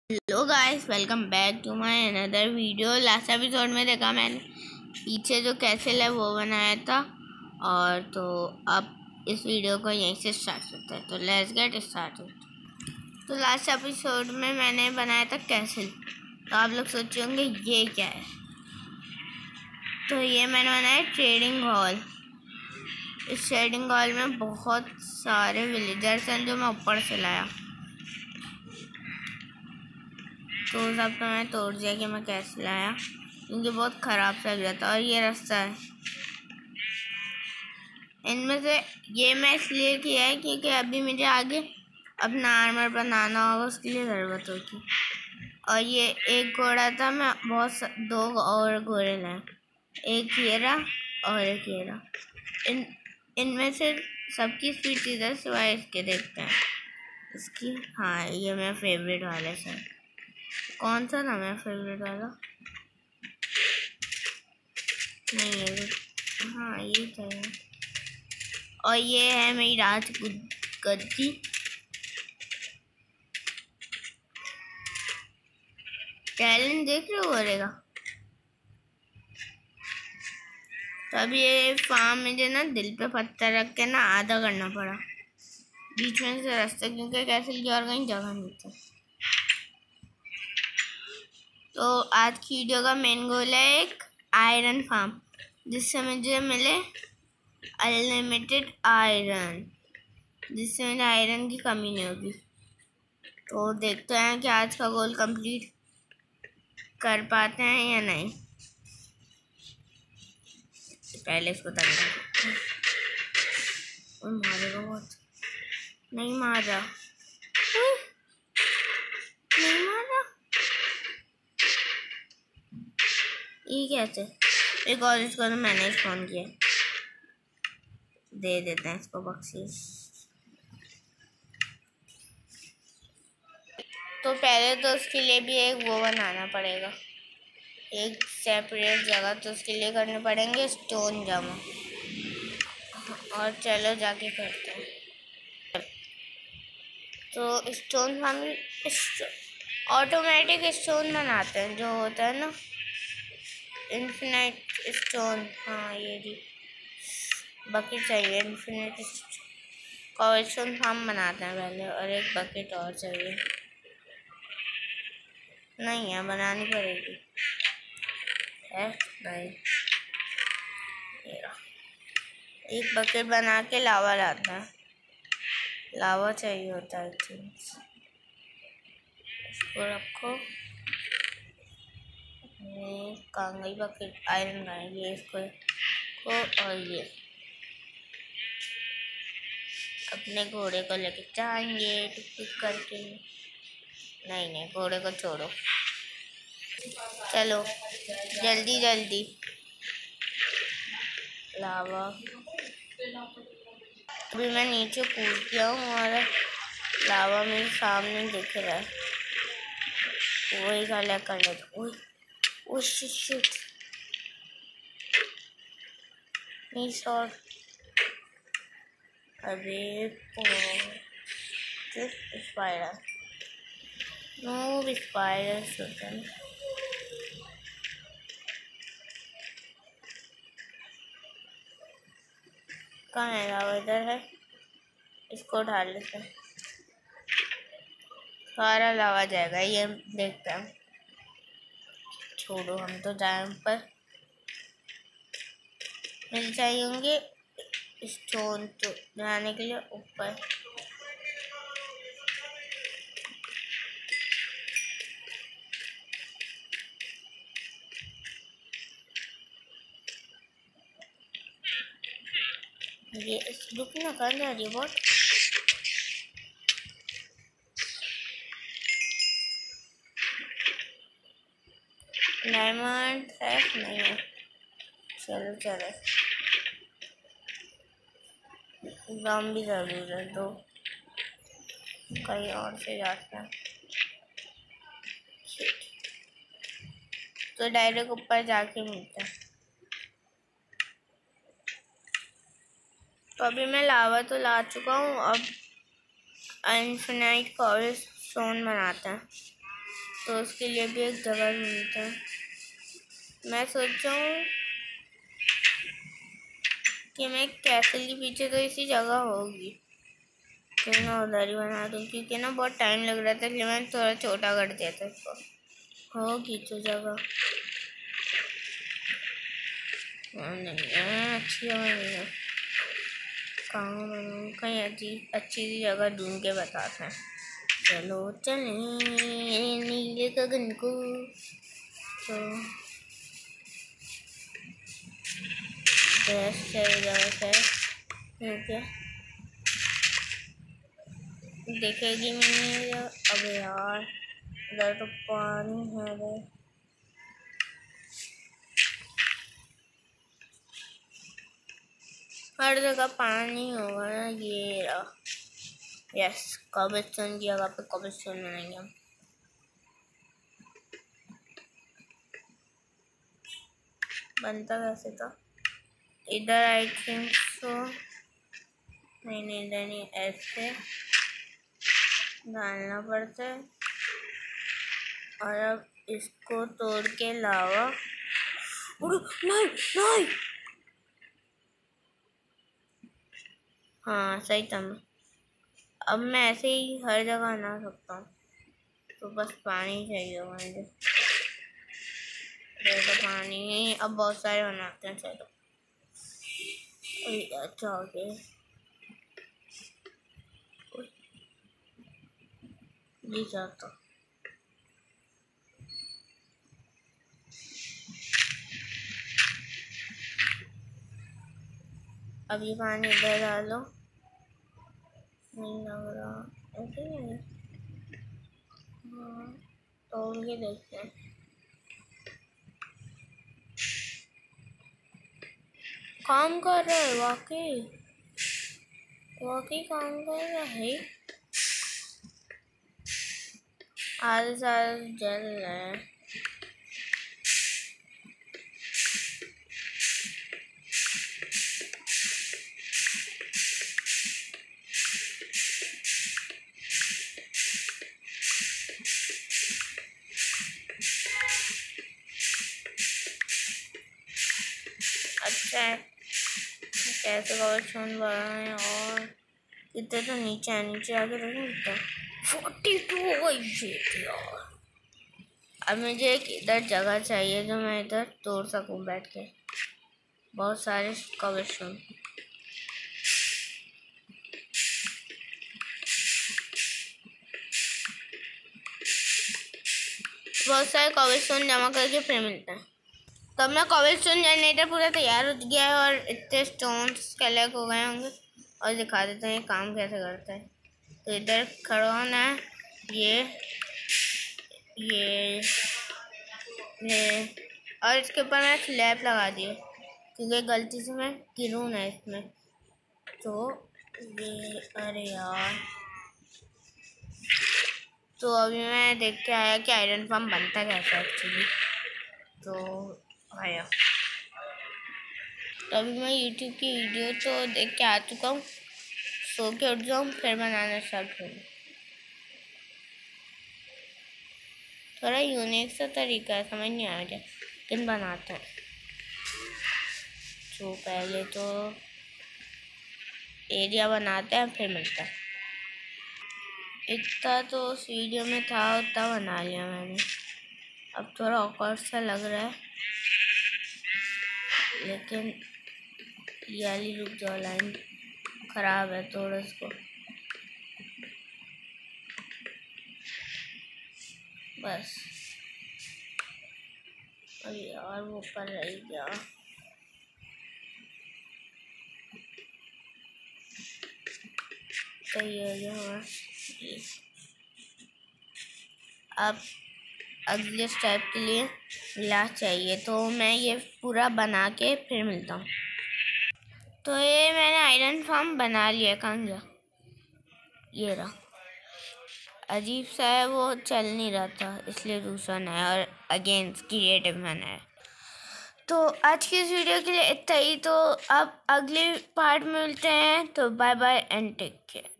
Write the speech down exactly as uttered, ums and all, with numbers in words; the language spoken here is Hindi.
Hello guys, welcome back to my another video. Last episode में देखा मैंने पीछे जो कैसल है वो बनाया था, और तो अब इस वीडियो को यहीं से स्टार्ट करते हैं। तो लेट्स गेट स्टार्टेड। तो लास्ट एपिसोड में मैंने बनाया था कैसल। तो आप लोग सोचे होंगे ये क्या है। तो ये मैंने बनाया ट्रेडिंग हॉल। इस ट्रेडिंग हॉल में बहुत सारे विलेजर्स हैं जो मैं ऊपर से लाया। तो सब तो मैं तोड़ दिया कि मैं कैसे लाया, क्योंकि बहुत ख़राब सा गया था। और ये रास्ता है, इनमें से ये मैं इसलिए किया है क्योंकि अभी मुझे आगे अपना आर्मर बनाना होगा, उसके लिए ज़रूरत होगी। और ये एक घोड़ा था, मैं बहुत दो और घोड़े लाए, एक ये रहा और एक ये रहा। इन इनमें से सबकी स्पीड चीज़ है सिवाय इसके। देखते हैं इसकी। हाँ, ये मेरा फेवरेट वाला है सर। कौन सा था मेरा फेवरेट वाला? नहीं है, हाँ ये था। और ये है मेरी रात गद्दी। टैलेंट देख रहे हो करेगा। तो अब ये फार्म मुझे ना दिल पे पत्थर रख के ना आधा करना पड़ा बीच में से रास्ता, क्योंकि कैसल की और कहीं जगह नहीं थी। तो आज की वीडियो का मेन गोल है एक आयरन फार्म, जिससे मुझे मिले अनलिमिटेड आयरन, जिससे मुझे आयरन की कमी नहीं होगी। तो देखते हैं कि आज का गोल कंप्लीट कर पाते हैं या नहीं। पहले इसको तंग और मारेगा बहुत। नहीं मारा, नहीं मारा। ये कैसे? एक और इसको तो मैंने फोन किया, दे देते हैं इसको बख्शीश। तो पहले तो उसके लिए भी एक वो बनाना पड़ेगा, एक सेपरेट जगह। तो उसके लिए करने पड़ेंगे स्टोन जमा। और चलो जाके करते हैं। तो स्टोन हम ऑटोमेटिक स्टोन बनाते हैं, जो होता है ना इन्फिनिट स्टोन। हाँ, ये भी बकेट चाहिए। इन्फिनिट कॉल स्टोन हम बनाते हैं पहले, और एक बकेट और चाहिए। नहीं है, बनानी पड़ेगी है नहीं। एक बकेट बना के लावा लाता है, लावा चाहिए होता है। इसको रखो। ये कहाँ गई बकेट? आयरन का है ये। इसको को और ये अपने घोड़े को लेके जाएंगे टिक टिक करके। नहीं नहीं, घोड़े को छोड़ो, चलो जल्दी जल्दी। लावा। अभी मैं नीचे कूद गया हूँ और लावा मेरे सामने दिख रहा है, वही कलेक्ट कर लेता। ओह ओह शिट शिट, नहीं शॉट। अबे स्पाइडर, नो स्पाइडर होता है। कहाँ है लावा? इधर है, इसको उठा लेते हैं। सारा लावा जाएगा ये, देखते हैं। छोड़ो, हम तो जाए ऊपर। मिल चाहिए होंगे स्टोन तो जाने के लिए ऊपर। ये रुकना कहाँ जा रही है बहुत? डायमंड है नहीं है, चलो चलो। ज़ॉम्बी जरूर है, दो कहीं और से जाते हैं। तो डायरेक्ट ऊपर जाके मिलते हैं। तो अभी मैं लावा तो ला चुका हूँ, अब इन्फिनाइट कॉल स्टोन बनाते हैं। तो उसके लिए भी एक जगह ढूंढते हैं। मैं सोच रहा हूँ कि मैं कैसल के पीछे तो इसी जगह होगी, तो मैं उधर ही बना दूँ, क्योंकि ना बहुत टाइम लग रहा था, इसलिए मैंने थोड़ा छोटा कर दिया था इसको। होगी तो जगह नहीं है, अच्छी जगह नहीं है। कहाँ बनाऊँ? कहीं अच्छी अच्छी सी जगह ढूंढ के बताते हैं। चलो चलें नीले गगन को। तो बेस्ट है जगह है, ओके देखेगी मैंने। अब यार इधर तो पानी है रे। हर जगह पानी होगा ना। ये रहा, यस कॉबलस्टोन की जगह पे कॉबलस्टोन बनाएंगे हम। बनता कैसे था? इधर आई थिंक सो, नहीं नहीं इधर नहीं, ऐसे डालना पड़ता है। और अब इसको तोड़ के लावा, नहीं नहीं, हाँ सही था। मैं अब मैं ऐसे ही हर जगह बना सकता हूँ, तो बस पानी चाहिए मुझे। तो पानी अब बहुत सारे बनाते हैं। चलो अच्छा हो गया जी चाहता। अब ये पानी इधर डालो, नहीं लग रहा ऐसे ही है। हाँ तोड़ के देखते हैं। काम कर रहा है, वाकई वाकई काम कर रहा है। आधे साल जल रहे हैं। अच्छा है कैसे कवर बढ़ रहे हैं। और कितने तो नीचे है, नीचे आके देखो फोर्टी टू हो गई यार। अब मुझे एक इधर जगह चाहिए जो मैं इधर तोड़ सकूं बैठ के, बहुत सारे कॉबलस्टोन। बहुत सारे कॉबलस्टोन जमा करके फिर मिलते हैं। तो अपना कॉबलस्टोन जनरेटर पूरा तैयार हो गया है और इतने स्टोन्स कलेक्ट हो गए होंगे। और दिखा देते हैं काम कैसे करता है। तो इधर खड़ा होना है, ये ये ये और इसके ऊपर मैं स्लैब लगा दिए, क्योंकि गलती से मैं गिरूँ ना इसमें। तो ये अरे यार, तो अभी मैं देख के आया कि आयरन फार्म बनता कैसा एक्चुअली। तो आया, तो अभी मैं यूट्यूब की वीडियो तो देख के आ चुका हूँ। सो के उठ जाऊँ फिर बनाना स्टार्ट करूँ। थोड़ा यूनिक सा तरीका है, समझ नहीं आया मुझे, लेकिन बनाते हैं। तो पहले तो एरिया बनाते हैं फिर मिलता है। इतना तो उस वीडियो में था, उतना बना लिया मैंने। अब थोड़ा ऑकवर्ड सा लग रहा है, लेकिन ये वाली रुक जाओ लाइन खराब है थोड़ा, इसको बस। अरे यार वो ऊपर रह गया। तो ये हो गया। अब अगले स्टेप के लिए ग्लास चाहिए, तो मैं ये पूरा बना के फिर मिलता हूँ। तो ये मैंने आयरन फार्म बना लिया। कहाँ गया? ये रहा। अजीब सा है, वो चल नहीं रहा था, इसलिए दूसरा नया और अगेंस्ट क्रिएटिव बनाया। तो आज की इस वीडियो के लिए इतना ही। तो अब अगले पार्ट में मिलते हैं। तो bye bye and take care.